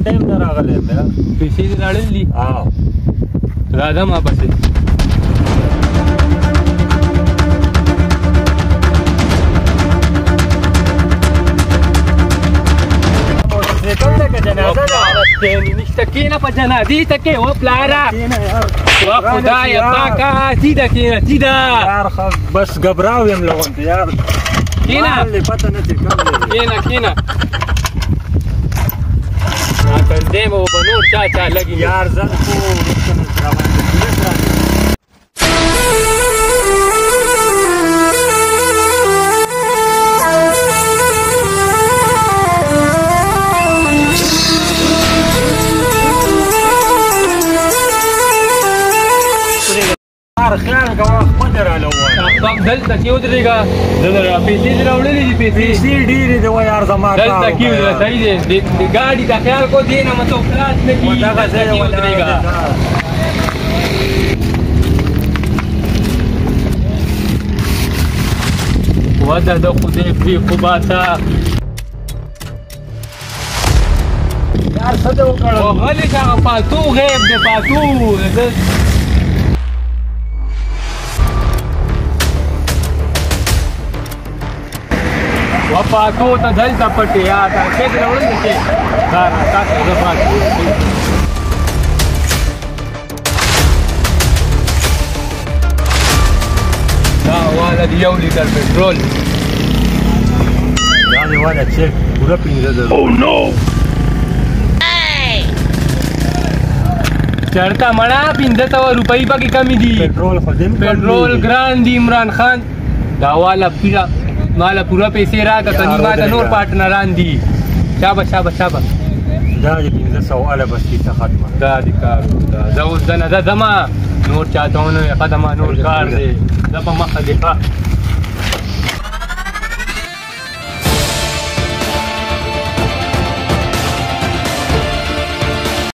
ټایم نه راغلی یم بیا پیسې دې راړلې دي راځه ما پسې نشته کېنه په جنازې ته کې و پلاره و خدایه پاکه سیده کېنه سیده یار بس ګبراو یم له غونډې یار کېنه پته نه چې کوم دی کېنه تندې مې به نور چا لګي یار زه خو وروسته مې راباندې پولیس راځي خیال کوه خپل راله ووایه دلته کې ودرېږه دلته پیسې دې راوړلې دي پیسې ډېرې دي وایه یار زما دلته کې ودرېږه صحیح دی د ګاډي ته خیال کو دې نه مطلب خلاص نه کېږي دغه ځای ودرېږه وده د خدای پرې خو باته یار څه دې وکړل غلی شه هغه پاتو غیب دی پاتو وپاتو ته دلته پټې یا تا څه دې راوړل دي دا تاسو زه پاتې دا والا دی 1 لیټر پټرول دا دی والا چیک پوره 15 او نو چرته مړه 1500 روپۍ پکې کمی دي پټرول ګران دی عمران خان دا والا پیرا مالا پورا پیسې راکړه کني ما د نور پارټنران دي شابه دا د 1500 والا بس کیسه ختمه دا د کار زه اوس دنه زه ځمه نور چاته ونه ختمه نور کار دی زه په مخه دی